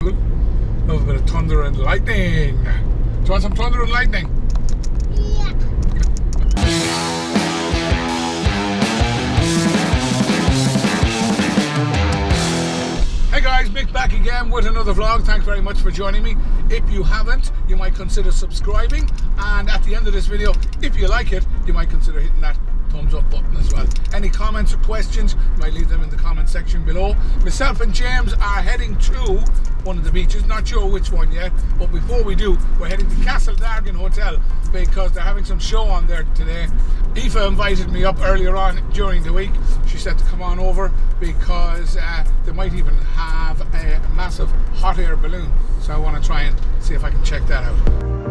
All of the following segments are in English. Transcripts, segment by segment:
Love a bit of thunder and lightning. Do you want some thunder and lightning? Yeah. Hey guys, Mick back again with another vlog. Thanks very much for joining me. If you haven't, you might consider subscribing, and at the end of this video, if you like it, you might consider hitting that thumbs up button as well. Any comments or questions, you might leave them in the comment section below. Myself and James are heading to one of the beaches, not sure which one yet, but before we do, we're heading to Cassettes Hotel because they're having some show on there today. Aoife invited me up earlier on during the week. She said to come on over because they might even have a massive hot air balloon, so I want to try and see if I can check that out.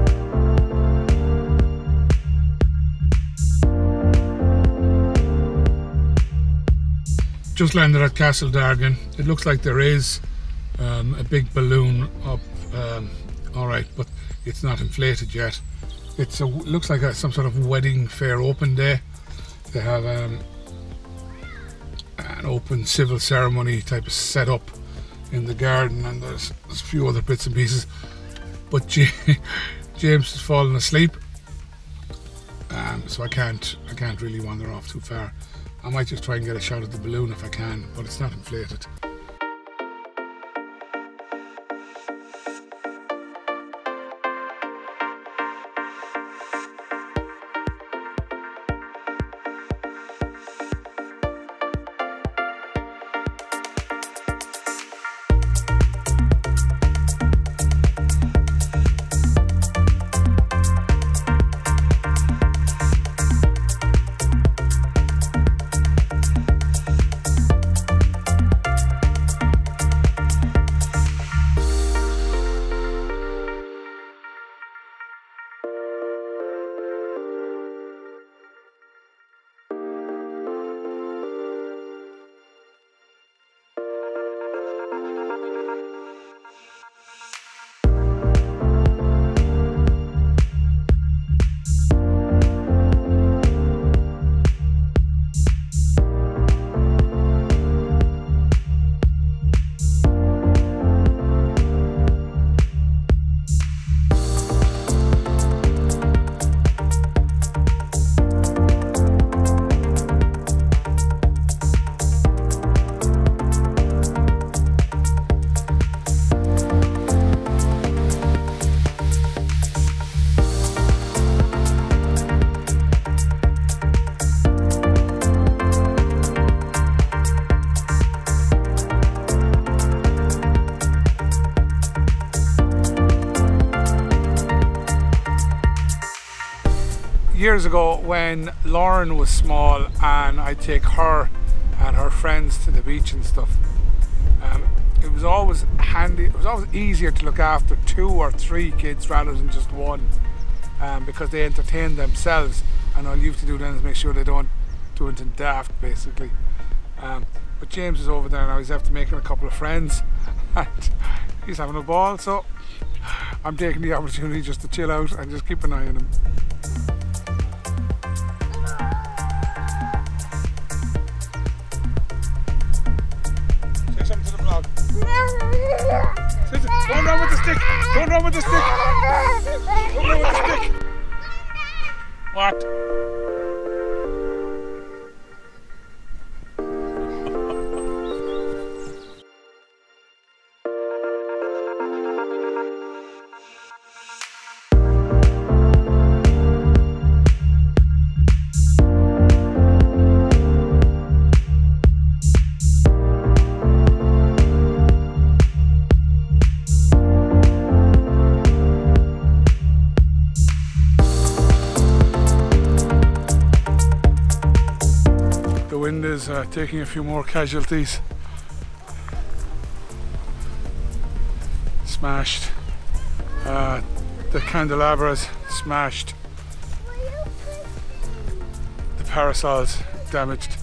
Just landed at Cassettes. It looks like there is a big balloon up, alright, but it's not inflated yet. It looks like some sort of wedding fair open day. They have an open civil ceremony type of setup in the garden, and there's a few other bits and pieces. But James has fallen asleep, so I can't really wander off too far. I might just try and get a shot at the balloon if I can, but it's not inflated. Years ago when Lauren was small and I'd take her and her friends to the beach and stuff, it was always handy, it was always easier to look after 2 or 3 kids rather than just one, because they entertain themselves, and all you have to do then is make sure they don't do anything daft basically. But James is over there now, he's after making a couple of friends and he's having a ball, so I'm taking the opportunity just to chill out and just keep an eye on him. Don't run with the stick! Don't run with the stick! Don't run with the stick! What? The wind is taking a few more casualties. Smashed. The candelabras smashed. The parasols damaged.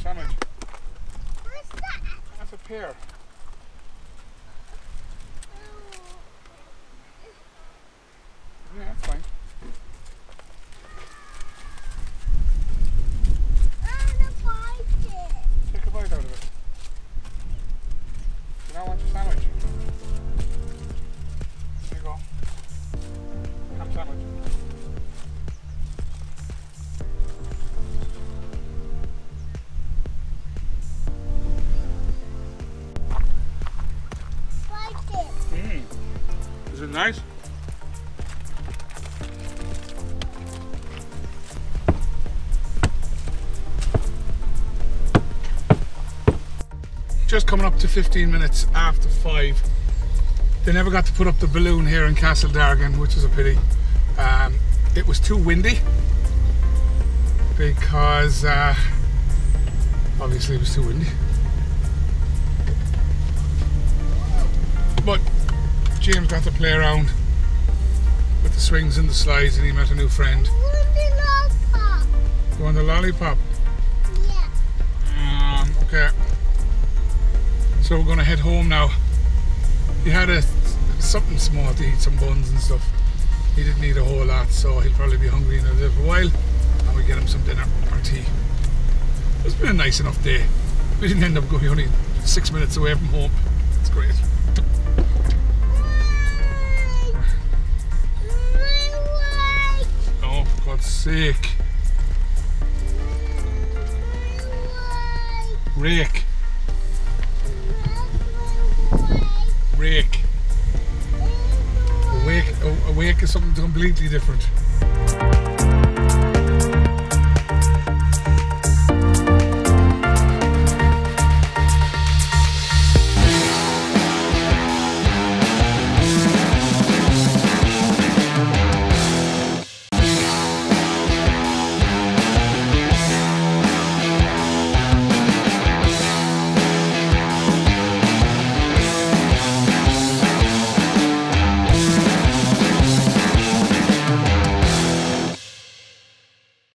sandwich. What's that? That's a pear. Yeah, that's fine. Take a bite out of it. You don't want your sandwich? There you go. Ham sandwich. Is it nice? Just coming up to 15 minutes after 5. They never got to put up the balloon here in Castledargan, which is a pity. It was too windy because obviously it was too windy. But James got to play around with the swings and the slides, and he met a new friend. You want the lollipop? Yeah. Okay. So we're going to head home now. He had something small to eat, some buns and stuff. He didn't eat a whole lot, so he'll probably be hungry in a little while, and we get him some dinner or tea. It's been a nice enough day. We didn't end up going only 6 minutes away from home. It's great. Oh, for God's sake. Rake. Rake. A wake is something completely different.